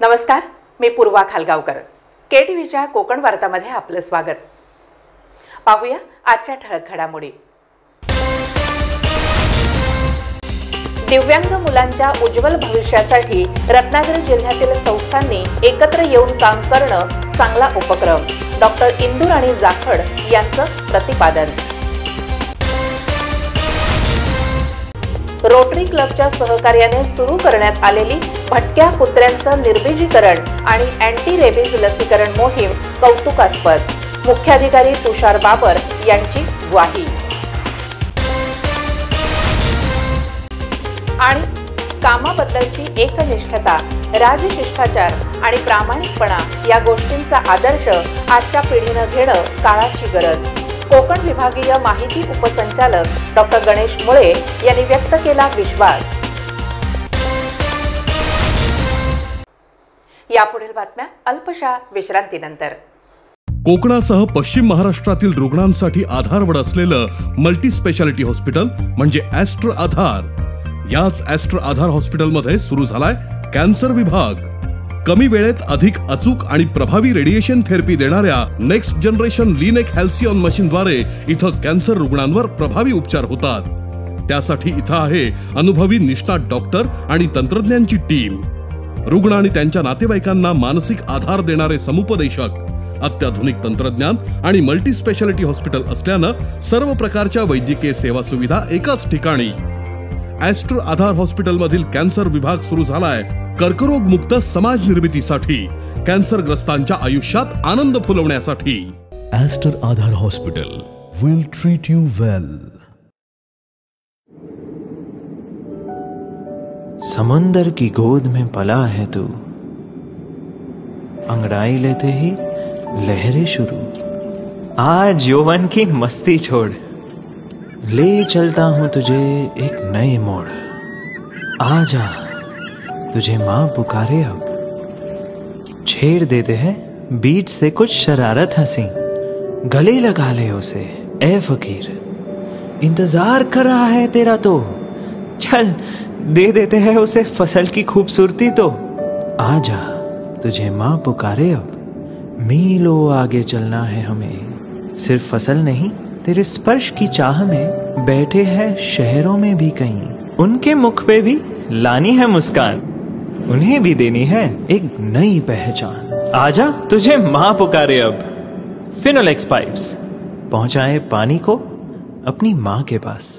नमस्कार, मी पूर्वा खालगावकर. केटीव्हीच्या कोकण वार्तामध्ये आपलं स्वागत. पाहूया आजच्या ठळक घडामोडी. दिव्यांग मुलांच्या उज्ज्वल भविष्यासाठी रत्नागिरी जिल्ह्यातील संस्थांनी एकत्र येऊन काम करणं चांगला उपक्रम. डॉक्टर इंदुराणी जाखड यांचं प्रतिपादन. रोटरी क्लबच्या सहकार्याने सुरू करण्यात आलेली भटक्या कुत्र्यांचं निर्बीजीकरण आणि अँटी रेबीज लसीकरण मोहीम कौतुकास्पद. मुख्याधिकारी तुषार बाबर यांची ग्वाही. आणि कामाबद्दलची एकनिष्ठता, राजशिष्टाचार आणि प्रामाणिकपणा या गोष्टींचा आदर्श आजच्या पिढीनं घेणं काळाची गरज. कोकण विभागीय माहिती उपसंचालक डॉक्टर गणेश मुळे यांनी व्यक्त केला विश्वास. यापुढील बातम्या अल्पशा विश्रांतीनंतर. कोकणासह पश्चिम महाराष्ट्रातील रुग्णांसाठी आधारवड असलेलं मल्टी स्पेशालिटी हॉस्पिटल म्हणजे ॲस्ट्रो आधार. याच ॲस्ट्रो आधार हॉस्पिटलमध्ये सुरू झालाय कॅन्सर विभाग. कमी वेळेत अधिक अचूक आणि प्रभावी रेडिएशन थेरपी देणाऱ्या नेक्स्ट जनरेशन लिनेक हॅल्सियॉन मशीनद्वारे इथं कॅन्सर रुग्णांवर प्रभावी उपचार होतात. त्यासाठी इथं आहे अनुभवी निष्णात डॉक्टर आणि तंत्रज्ञांची टीम. रुग्ण आणि त्यांच्या नातेवाईकांना मानसिक आधार देणारे समुपदेशक, अत्याधुनिक तंत्रज्ञान आणि मल्टी स्पेशालिटी हॉस्पिटल असल्यानं सर्व प्रकारच्या वैद्यकीय सेवा सुविधा एकाच ठिकाणी. ॲस्ट्रो आधार हॉस्पिटलमधील कॅन्सर विभाग सुरू झालाय कर्करोग मुक्त समाज निर्मितीसाठी, कॅन्सरग्रस्तांच्या आयुष्यात आनंद फुलवण्यासाठी. Astro Aadhaar hospital will treat you well. समंदर की गोद में पला है तू, अंगड़ाई लेते ही लहरें शुरू. आज यौवन की मस्ती छोड़, ले चलता हूं तुझे एक नए मोड़. आजा तुझे माँ पुकारे अब, छेड़ देते हैं बीच से कुछ शरारत हंसी. गले लगा ले उसे ए फकीर, इंतजार कर रहा है तेरा तो. चल दे देते हैं उसे फसल की खूबसूरती तो. आजा तुझे माँ पुकारे अब, मीलों आगे चलना है हमें. सिर्फ फसल नहीं, तेरे स्पर्श की चाह में बैठे हैं शहरों में भी कहीं. उनके मुख पे भी लानी है मुस्कान, उन्हें भी देनी है एक नई पहचान. आजा तुझे माँ पुकारे अब. फिनोलेक्स पाइप्स पहुंचाए पानी को अपनी माँ के पास.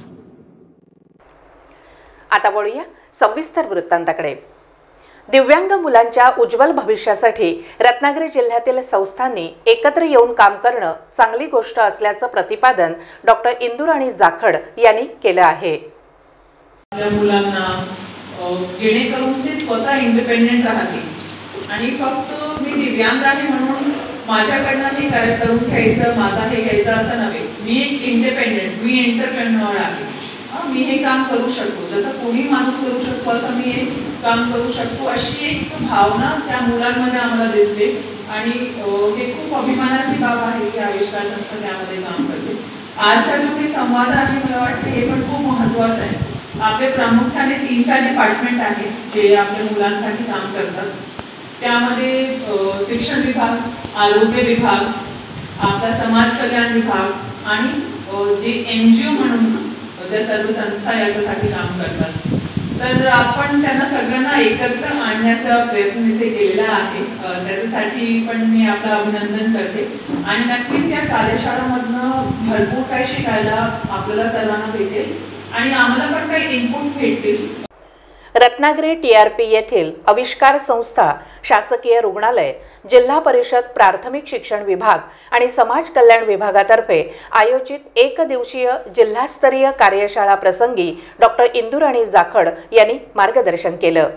आता बोलूया सविस्तर वृत्तांताकडे. दिव्यांग मुलांच्या उज्ज्वल भविष्यासाठी रत्नागिरी जिल्ह्यातील संस्थांनी एकत्र येऊन काम करणं चांगली गोष्ट असल्याचं प्रतिपादन डॉक्टर इंदुराणी जाखड यांनी केलं आहे. मुलांना जेणेकरून ते स्वतः इंडिपेंडेंट राहतील आणि फक्त मी दिव्यांग आहे म्हणून माझ्याकडनं हे कार्य करून घ्यायचं, माझा हे घ्यायचं असं नव्हे. मी एक इंडिपेंडेंट, मी एंटरप्रेन्योर आहे. मी हे काम करू शकतो, जसं कोणी माणूस करू शकतो असं मी हे काम करू शकतो, अशी एक भावना त्या मुलांमध्ये आम्हाला दिसते. आणि हे खूप अभिमानाची बाब आहे की आविष्कार संस्था त्यामध्ये काम करते. आजचा जो काही संवाद आहे मला वाटतं हे पण खूप महत्त्वाचं आहे. आपले प्रामुख्याने 3-4 डिपार्टमेंट आहेत जे आपल्या मुलांसाठी काम करतात. त्यामध्ये शिक्षण विभाग, आरोग्य विभाग, आपला समाज कल्याण विभाग आणि जे NGO म्हणून ज्या सर्व संस्था याच्यासाठी काम करतात. तर आपण त्यांना सगळ्यांना एकत्र आणण्याचा प्रयत्न इथे केलेला आहे. त्याच्यासाठी पण मी आपलं अभिनंदन करते. आणि नक्कीच या कार्यशाळामधनं भरपूर काही शिकायला आपल्याला सर्वांना भेटेल आणि आम्हाला पण काही इनपुट्स भेटतील. रत्नागिरी TRP येथील आविष्कार संस्था, शासकीय रुग्णालय, जिल्हा परिषद प्राथमिक शिक्षण विभाग आणि समाज कल्याण विभागातर्फे आयोजित एक दिवसीय जिल्हास्तरीय कार्यशाळा प्रसंगी डॉक्टर इंदुराणी जाखड यांनी मार्गदर्शन केलं.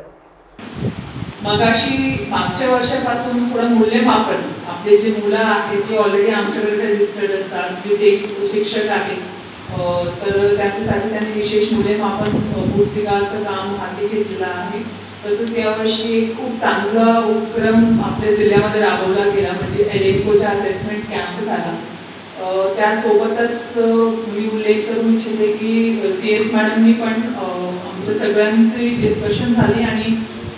मागच्या वर्षापासून थोडं मूल्यमापन, आपले जे मुलं आहेत जे ऑलरेडी आमच्याकडे रजिस्टर्ड असतात, जे शिक्षक आहेत, तर त्याच्यासाठी त्यांनी विशेष मूल्यमापन पुस्तिकाचं काम हाती घेतलेलं आहे. तसंच यावर्षी खूप चांगला उपक्रम आपल्या जिल्ह्यामध्ये राबवला गेला म्हणजे एलेक्कोच्या असेसमेंट कॅम्प झाला. त्यासोबतच मी उल्लेख करू इच्छिते की CS मॅडमनी पण आमच्या सगळ्यांची डिस्कशन झाली आणि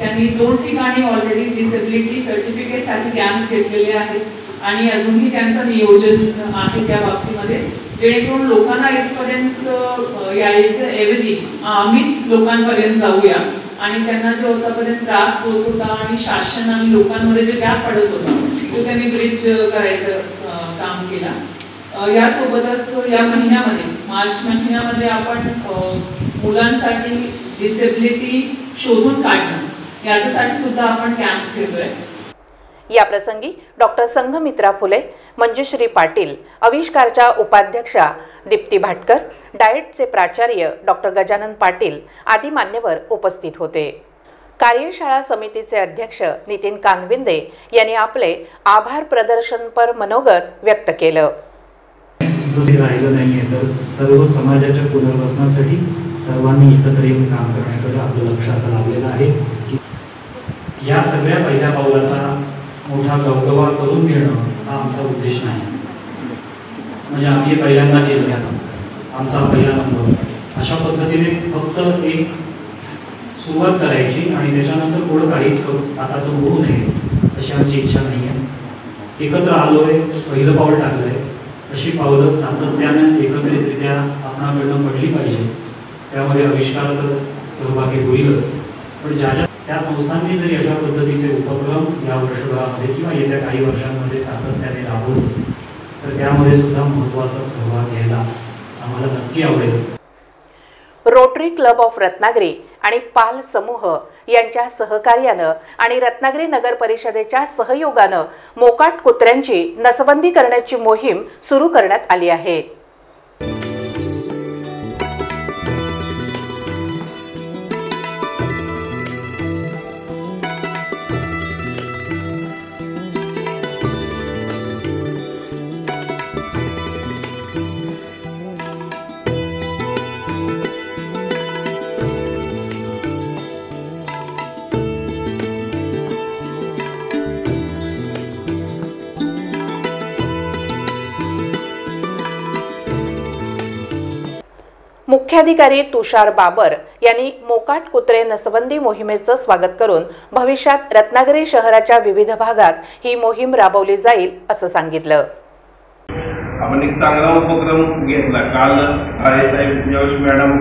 त्यांनी 2 ठिकाणी ऑलरेडी डिसेबिलिटी सर्टिफिकेटसाठी कॅम्प्स घेतलेले आहेत आणि अजूनही त्यांचं नियोजन आहे त्या बाबतीमध्ये, जेणेकरून लोकांना इथपर्यंत यायचं ऐवजी आम्हीच लोकांपर्यंत जाऊया आणि त्यांना जो आतापर्यंत त्रास होत होता आणि शासन आणि लोकांमध्ये जे गॅप पडत होता तो त्यांनी ब्रिज करायचं काम केला। यासोबतच या महिन्यामध्ये मार्च महिन्यामध्ये आपण मुलांसाठी डिसेबिलिटी शोधून काढणं याच्यासाठी सुद्धा आपण कॅम्प्स घेतोय। या प्रसंगी डॉक्टर संघमित्रा फुले, मंजुश्री पाटील, आविष्कारच्या उपाध्यक्षा दीप्ती भाटकर, डाएटचे प्राचार्य डॉक्टर गजानन पाटील आदी मान्यवर उपस्थित होते। कार्यशाळा समितीचे अध्यक्ष नितीन कानविंदे यांनी आपले आभार प्रदर्शनपर मनोगत व्यक्त केलं। राहिलं नाहीये तर सर्व समाजाच्या पुनर्वसनासाठी सर्वांनी एकत्र येऊन काम करण्याकडे आपलं लक्ष आता लागलेलं आहे की या सगळ्या पहिल्या पावलाचा मोठा गवगवा करून घेणं हा आमचा उद्देश नाही। म्हणजे आम्ही पहिल्यांदा केलं, आमचा पहिला नंबर अशा पद्धतीने फक्त एक सुरुवात करायची आणि त्याच्यानंतर पुढे काहीच करू आता तो होऊ नये अशी आमची इच्छा नाही आहे। एकत्र आलोय, पहिलं पाऊल टाकलंय, अशी पावलं सातत्यानं एकत्रितरित्या आपणाकडनं पडली पाहिजे। त्यामध्ये आविष्कार तर सहभागी होईलच, पण ज्या ज्या त्या संस्थांनी जरी अशा पद्धतीचे उपक्रम या वर्षभरामध्ये किंवा येत्या काही वर्षांमध्ये सातत्याने राबवले तर त्यामध्ये सुद्धा महत्त्वाचा सहभाग घ्यायला आम्हाला नक्की आवडेल। रोटरी क्लब ऑफ रत्नागिरी आणि पाल समूह यांच्या सहकार्यानं आणि रत्नागिरी नगर परिषदेच्या सहयोगानं मोकाट कुत्र्यांची नसबंदी करण्याची मोहीम सुरू करण्यात आली आहे। मुख्याधिकारी तुषार बाबर यांनी मोकाट कुत्रे नसबंदी मोहिमेचं स्वागत करून भविष्यात रत्नागिरी शहराच्या विविध भागात ही मोहीम राबवली जाईल असं सांगितलं। आपण एक चांगला उपक्रम घेतला काल साहेब ज्यावेळेस मॅडम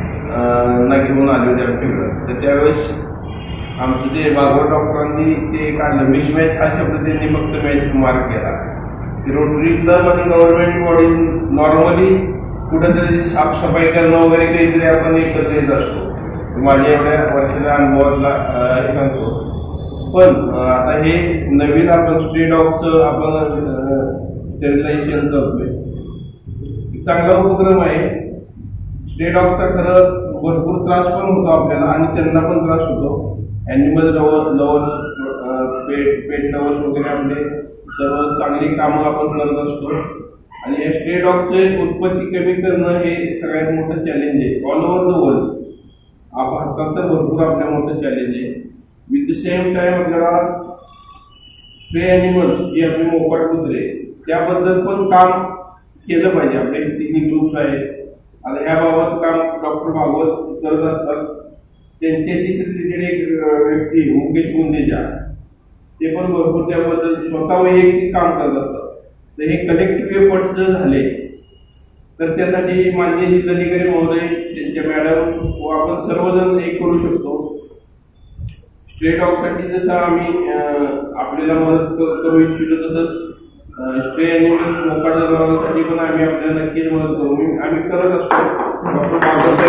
ना घेऊन आले होते तर त्यावेळेस आमचं ते भागवत डॉक्टरांनी ते काढलं मिसमॅच हा शब्द त्यांनी फक्त मॅच मार्क केला। रोटरी क्लब आणि गव्हर्नमेंट बॉडी नॉर्मली कुठेतरी साफसफाई करणं वगैरे काहीतरी आपण एकत्र येत असतो, माझ्या एवढ्या वर्षाच्या अनुभवातला हे सांगतो। पण आता हे नवीन आपण स्ट्रीट डॉगचं आपण स्टेरिलायझेशन करतोय, चांगला उपक्रम आहे। स्ट्रीट डॉगचा खरं भरपूर त्रास पण होतो आपल्याला आणि त्यांना पण त्रास होतो। ॲनिमल लवर्स पेट लवर्स वगैरे आपले सर्व चांगली कामं आपण करत असतो आणि या स्ट्रीट डॉगचे उत्पत्ती कमी करणं हे सगळ्यात मोठं चॅलेंज आहे ऑल ओव्हर द वर्ल्ड। भारतात तर भरपूर आपल्या मोठं चॅलेंज आहे। विथ द सेम टाइम आपल्याला स्ट्रे ॲनिमल्स जे आपले मोकाट कुत्रे त्याबद्दल पण काम केलं पाहिजे। आपले तिन्ही ग्रुप्स आहेत आता ह्याबाबत काम डॉक्टर भागवत करत असतात, त्यांच्याशी रिलेटेड एक व्यक्ती मुकेश गुंदेजा ते पण भरपूर त्याबद्दल स्वतः वैयक्तिक काम करत असतात। तर हे कलेक्टिव्ह एफर्ट्स जर झाले तर त्यासाठी माननीय जिल्हाधिकारी महोदय त्यांच्या मॅडम व आपण सर्वजण एक करू शकतो। स्ट्रे डॉगसाठी जसं आम्ही आपल्याला मदत करू इच्छितो तसंच स्ट्रे ॲनिमल्स मोकाट जनावरांसाठी पण आम्ही आपल्याला नक्कीच मदत करू, आम्ही करत असतो। डॉक्टर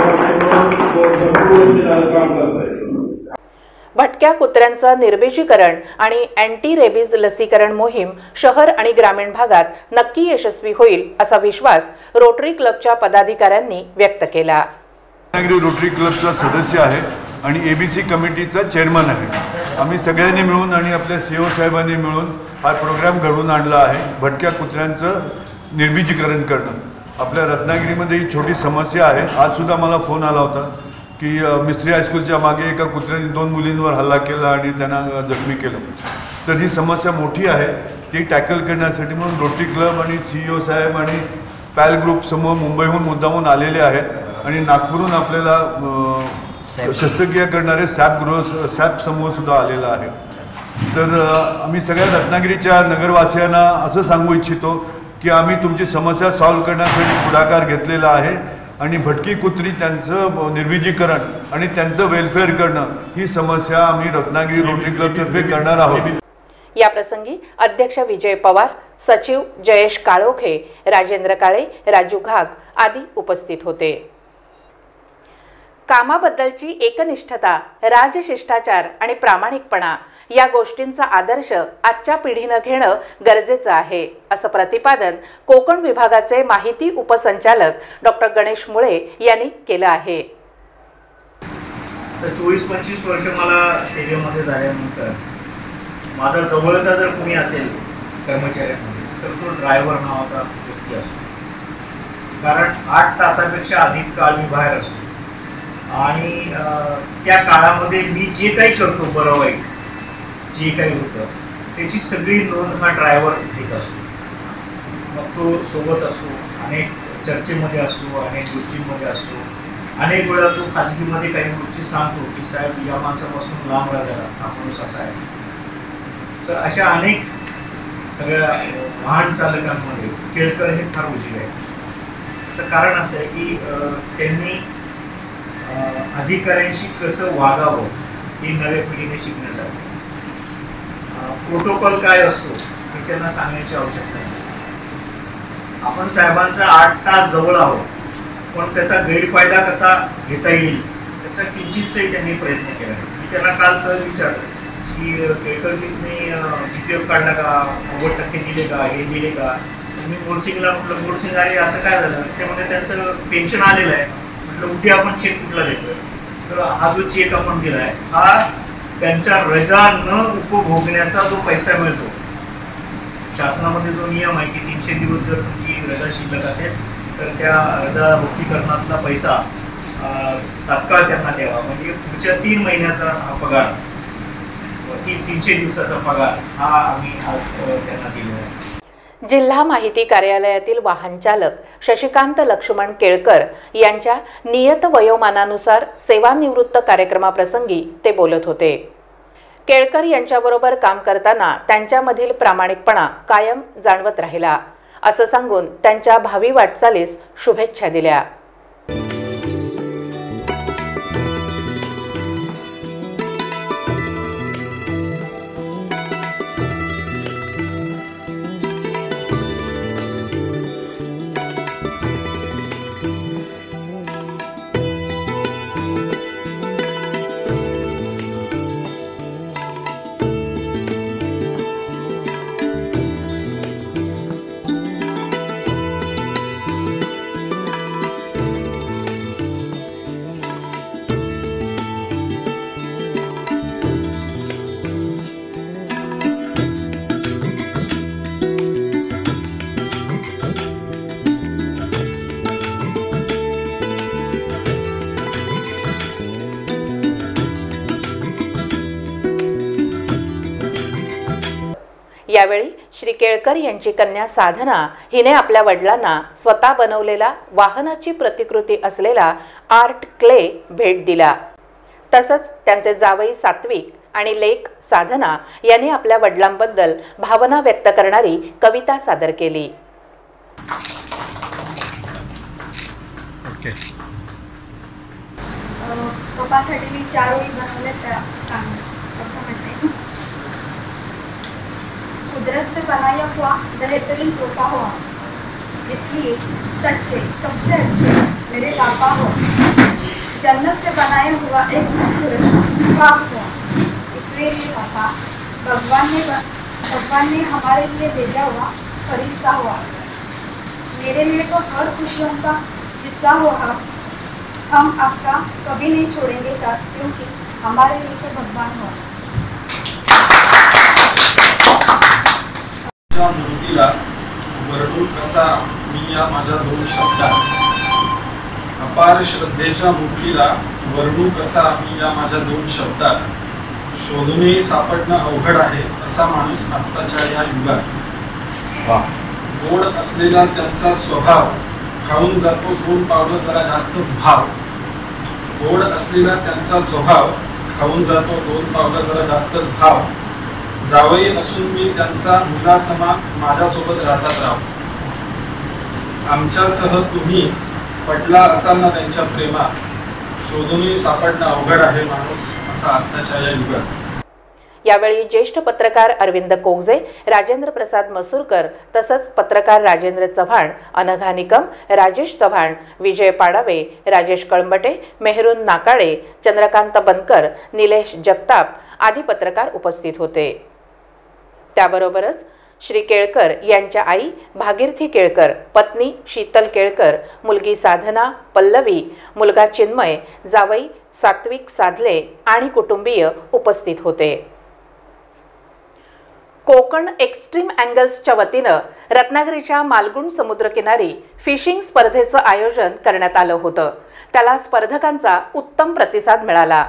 बाबासाहेब काम करत आहे। भटक्या कुत्र्यांचं निर्बीजीकरण आणि अँटी रेबीज लसीकरण मोहीम शहर आणि ग्रामीण भागात नक्की यशस्वी होईल असा विश्वास रोटरी क्लबच्या पदाधिकाऱ्यांनी व्यक्त केला। रत्नागिरी रोटरी क्लबचा सदस्य आहे आणि एबीसी कमिटीचा चेअरमन आहे। आम्ही सगळ्यांनी मिळून आणि आपल्या सीओ साहेबांनी मिळून हा प्रोग्राम घडवून आणला आहे। भटक्या कुत्र्यांचं निर्बीजीकरण करणं आपल्या रत्नागिरीमध्ये ही छोटी समस्या आहे। आज सुद्धा मला फोन आला होता की मिस्त्री हायस्कूलच्या मागे एका कुत्र्याने 2 मुलींवर हल्ला केला आणि त्यांना जखमी केलं। तर ही समस्या मोठी आहे, ती टॅकल करण्यासाठी म्हणून रोटरी क्लब आणि सीईओ साहेब आणि पॅल ग्रुप समूह मुंबईहून मुद्दामून आलेले आहेत आणि नागपूरहून आपल्याला शस्त्रक्रिया करणारे सॅप समूह सुद्धा आलेला आहे. तर आम्ही सगळ्या रत्नागिरीच्या नगरवासियांना असं सांगू इच्छितो की आम्ही तुमची समस्या सॉल्व्ह करण्यासाठी पुढाकार घेतलेला आहे आणि भटकी कुत्री त्यांचं निर्विजीकरण आणि त्यांचं वेलफेअर करणं ही समस्या आम्ही रत्नागिरी रोटरी क्लबतर्फे करणार आहोत. या प्रसंगी अध्यक्ष विजय पवार, सचिव जयेश काळोखे, राजेंद्र काळे, राजू घाग आदी उपस्थित होते. कामाबद्दलची एकनिष्ठता, राजशिष्टाचार आणि प्रामाणिकपणा या गोष्टींचा आदर्श आजच्या पिढीनं घेणं गरजेचं आहे, असं प्रतिपादन कोकण विभागाचे माहिती उपसंचालक डॉक्टर गणेश मुळे यांनी केलं आहे. 24-25 वर्ष मला सेवेमध्ये झाल्यानंतर माझा जवळचा जर कोणी असेल कर्मचाऱ्यांमध्ये तर तो ड्रायव्हर नावाचा व्यक्ती असतो. कारण 8 तासापेक्षा अधिक काळ मी बाहेर असतो आणि त्या काळामध्ये मी जे काही करतो बरं वाईट जे काही होतं त्याची सगळी नोंद हा ड्रायव्हर घेत असतो. मग तो सोबत असतो, अनेक चर्चेमध्ये असतो, अनेक गोष्टींमध्ये असतो. अनेक वेळा तो खाजगीमध्ये काही गोष्टी सांगतो की साहेब या माणसापासून लांब राहा, हा माणूस असा आहे. तर अशा अनेक सगळ्या वाहन चालकांमध्ये केळकर हे फार उजवे आहे. याचं कारण असं आहे की त्यांनी अधिकाऱ्यांशी कसं वागावं ही नव्या पिढीने शिकण्यासाठी प्रोटोकॉल काय असतो हे त्यांना सांगण्याची आवश्यकता नाही. आपण साहेबांचा 8 तास जवळ आहोत, पण त्याचा गैरफायदा कसा घेता येईल त्याचा किंचितही त्यांनी प्रयत्न केला. मी त्यांना काल सहज विचारलं की केळकरजींनी GPF काढला का, 90% दिले का, हे दिले का. मी मोडसिंगला म्हटलं मोडसिंग अरे असं काय झालं, त्यामध्ये त्यांचं पेन्शन आलेलं आहे. म्हटलं उद्या आपण चेक कुठला देतोय, तर हा जो चेक आपण दिला आहे हा त्यांच्या रजा न उपभोगण्याचा जो पैसा मिळतो. शासनामध्ये जो नियम आहे की 300 दिवस जर तुमची रजा शिल्लक असेल तर त्या रजा मुक्तीकरणातला पैसा तात्काळ त्यांना द्यावा. म्हणजे पुढच्या 3 महिन्याचा हा पगार, 300 दिवसाचा पगार हा आम्ही त्यांना दिलेला आहे. जिल्हा माहिती कार्यालयातील वाहन चालक शशिकांत लक्ष्मण केळकर यांच्या नियत वयोमानानुसार सेवानिवृत्त कार्यक्रमाप्रसंगी ते बोलत होते. केळकर यांच्याबरोबर काम करताना त्यांच्यामधील प्रामाणिकपणा कायम जाणवत राहिला, असं सांगून त्यांच्या भावी वाटचालीस शुभेच्छा दिल्या. यावेळी श्री केळकर यांची कन्या साधना हिने आपल्या वडिलांना स्वतः बनवलेला वाहनाची प्रतिकृती असलेला आर्ट क्ले भेट दिला. तसंच त्यांचे जावई सात्विक आणि लेक साधना यांनी आपल्या वडिलांबद्दल भावना व्यक्त करणारी कविता सादर केली. पप्पांसाठी मी 4 ओळी बनवल्या त्या सांगते. कुदरत से बनाया हुआ बेहतरीन तोहफा हुआ, इसलिए सच्चे सबसे अच्छे मेरे पापा हो. जन्नत से बनाया हुआ एक खूबसूरत ख्वाब हुआ, इसलिए मेरे पापा भगवान ने हमारे लिए भेजा हुआ फरिश्ता हुआ. मेरे लिए तो हर खुशियों का हिस्सा हुआ. हम आपका कभी नहीं छोड़ेंगे साथ, क्योंकि हमारे लिए तो भगवान हुआ. मूर्तीला वर्णू कसा मी या माझ्या 2 शब्दात. अपार श्रद्धेच्या मूर्तीला वर्णू कसा मी या माझ्या 2 शब्दात. शोधूनही सापडणं अवघड आहे असा माणूस आत्ताच्या या युगात. गोड असलेला त्यांचा स्वभाव खाऊन जातो 2 पावलं जरा जास्तच भाव. गोड असलेला त्यांचा स्वभाव खाऊन जातो 2 पावलं जरा जास्तच भाव. जावई असून मी त्यांचा मुलासमा माझ्यासोबत राहतात राव. आमच्यासह तुम्ही पटला असाल ना त्यांच्या प्रेमात, शोधूनही सापडणं अवघड आहे माणूस असा आत्ताच्या या युगात. यावेळी ज्येष्ठ पत्रकार अरविंद कोगजे, राजेंद्र प्रसाद मसूरकर तसंच पत्रकार राजेंद्र चव्हाण, अनघा निकम, राजेश चव्हाण, विजय पाडावे, राजेश कळंबटे, मेहरून नाकाळे, चंद्रकांत बनकर, निलेश जगताप आदी पत्रकार उपस्थित होते. त्याबरोबरच श्री केळकर यांच्या आई भागीरथी केळकर, पत्नी शीतल केळकर, मुलगी साधना, पल्लवी, मुलगा चिन्मय, जावई सात्विक साधले आणि कुटुंबीय उपस्थित होते. कोकण एक्स्ट्रीम अँगल्सच्या वतीनं रत्नागिरीच्या मालगुण समुद्रकिनारी फिशिंग स्पर्धेचं आयोजन करण्यात आलं होतं. त्याला स्पर्धकांचा उत्तम प्रतिसाद मिळाला.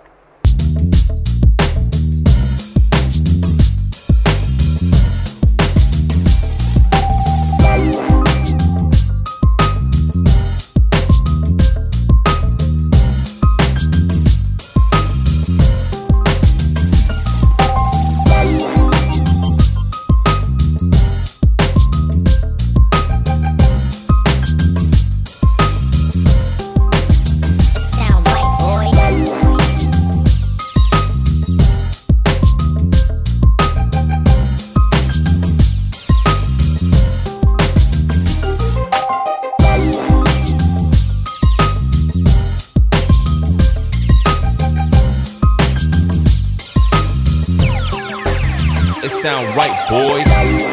It sound right, boys.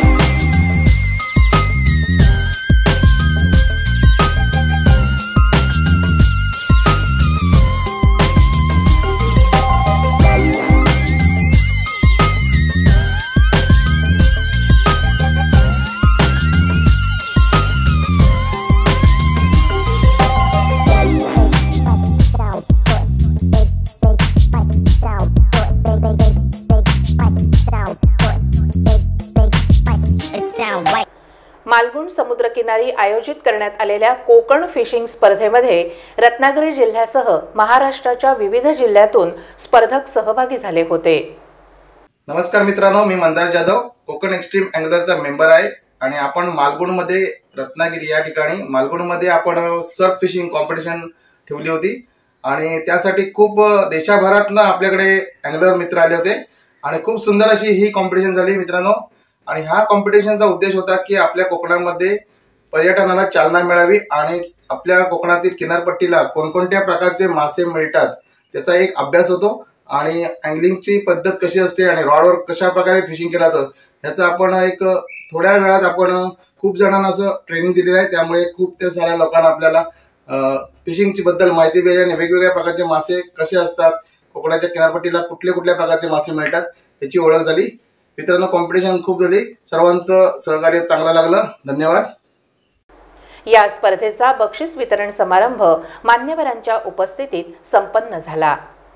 मालगुण समुद्रकिनारी आयोजित करण्यात आलेल्या कोकण फिशिंग स्पर्धेमध्ये रत्नागिरी जिल्ह्यासह महाराष्ट्राच्या विविध जिल्ह्यातून स्पर्धक सहभागी झाले होते. नमस्कार मित्रांनो, मी मंदार जाधव, कोकण एक्स्ट्रीम अँगलरचा मेंबर आहे आणि आपण मालगुणमध्ये रत्नागिरी या ठिकाणी मालगुणमध्ये आपण सर्फ फिशिंग कॉम्पिटिशन ठेवली होती आणि त्यासाठी खूप देशभरातून आपल्याकडे अँगलर मित्र आले होते आणि खूप सुंदर अशी ही कॉम्पिटिशन झाली मित्रांनो. आणि ह्या कॉम्पिटिशनचा उद्देश होता की आपल्या कोकणामध्ये पर्यटनाला चालना मिळावी आणि आपल्या कोकणातील किनारपट्टीला कोणकोणत्या प्रकारचे मासे मिळतात त्याचा एक अभ्यास होतो आणि अँगलिंगची पद्धत कशी असते आणि रॉडवर कशा प्रकारे फिशिंग केलं जातं ह्याचं आपण एक थोड्या वेळात आपण खूप जणांना असं ट्रेनिंग दिलेलं आहे. त्यामुळे खूप साऱ्या लोकांना आपल्याला फिशिंगची बद्दल माहिती मिळेल आणि वेगवेगळ्या प्रकारचे मासे कसे असतात, कोकणाच्या किनारपट्टीला कुठल्या प्रकारचे मासे मिळतात याची ओळख झाली. मित्रांनो, कॉम्पिटिशन खूप झाली, सर्वांचं सहकार्य चांगलं लागलं. धन्यवाद. या स्पर्धेचा बक्षीस वितरण समारंभ मान्यवरांच्या उपस्थितीत संपन्न झाला.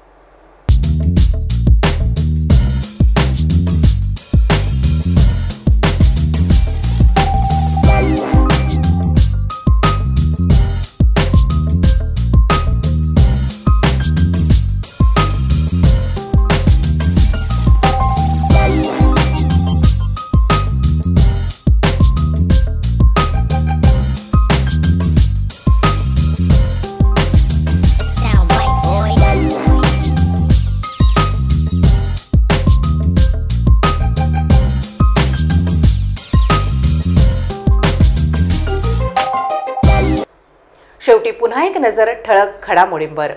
शेवटी पुन्हा एक नजर ठळक घडामोडींवर.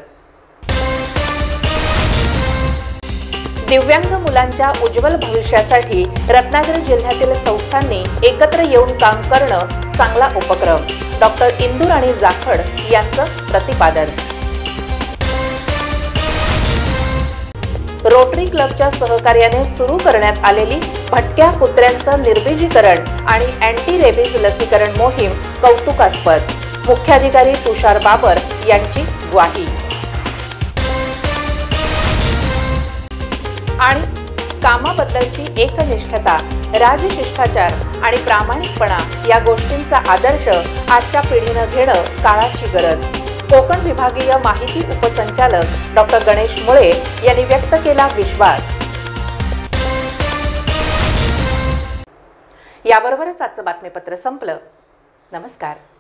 दिव्यांग मुलांच्या उज्ज्वल भविष्यासाठी रत्नागिरी जिल्ह्यातील संस्थांनी एकत्र येऊन काम करणं चांगला उपक्रम. डॉक्टर इंदुराणी जाखड यांचं प्रतिपादन. रोटरी क्लबच्या सहकार्याने सुरू करण्यात आलेली भटक्या कुत्र्यांचं निर्बीजीकरण आणि अँटी रेबीज लसीकरण मोहीम कौतुकास्पद. मुख्याधिकारी तुषार बाबर यांची ग्वाही. आणि कामाबद्दलची एकनिष्ठता, राजशिष्टाचार आणि प्रामाणिकपणा या गोष्टींचा आदर्श आजच्या पिढीनं घेणं काळाची गरज. कोकण विभागीय माहिती उपसंचालक डॉक्टर गणेश मुळे यांनी व्यक्त केला विश्वास. याबरोबरच आजचं बातमीपत्र संपलं. नमस्कार.